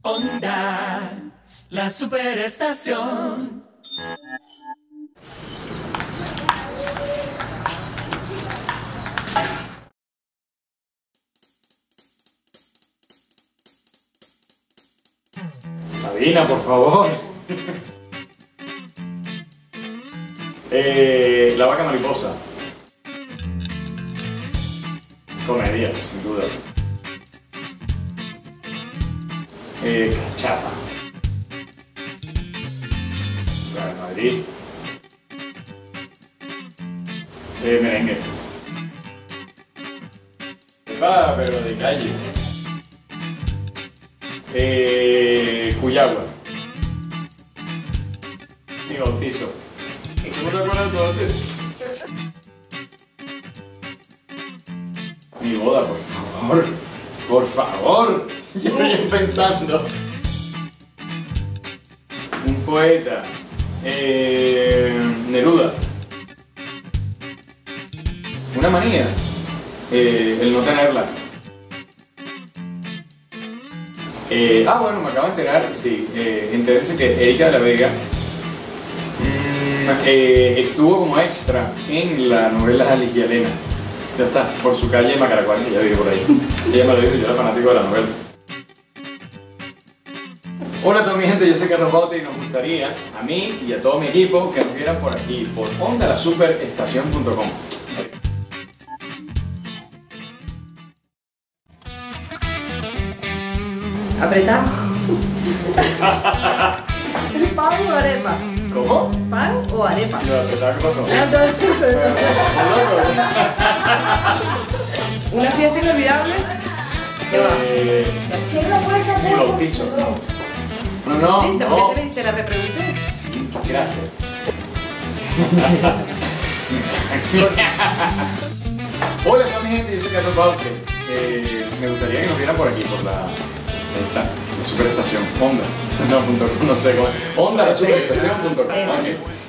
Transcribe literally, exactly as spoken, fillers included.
Onda, la superestación. Sabina, por favor. eh, la vaca mariposa. Comedia, sin duda. Eh, cachapa. Real Madrid. Eh, merengue. Ah, pero de calle. Eh, Cuyagua. Mi bautizo. ¿Cómo te acuerdas de tu bautizo? Mi boda, por favor. Por favor. Yo venía pensando. Un poeta. Eh, Neruda. Una manía. Eh, el no tenerla. Eh, ah, bueno, me acabo de enterar, sí, eh, entérense que Erika de la Vega mmm, eh, estuvo como extra en la novela Alicia y Elena. Ya está, por su calle Macaracuán, que ya vive por ahí. Ella me lo dijo, yo era fanático de la novela. Hola a toda mi gente, yo soy Carlos Baute y nos gustaría, a mí y a todo mi equipo, que nos vieran por aquí, por onda la superestación punto com. Apretado. ¿Pan o arepa? ¿Cómo? ¿Pan o arepa? ¿Lo apretado qué pasó? Ah, no, eso, eso, eso. ¿Una fiesta inolvidable? ¿Qué va? Eh, mi bautizo. No, no, ¿Listo? no. ¿Por qué te, te la repregunté? Sí, gracias. Hola a toda mi gente, yo soy Carlos Baute. Eh, me gustaría que nos vieran por aquí, por la... Esta, la superestación, Onda. No, punto com, no sé cómo. Onda la superestación punto com. Eso. Okay.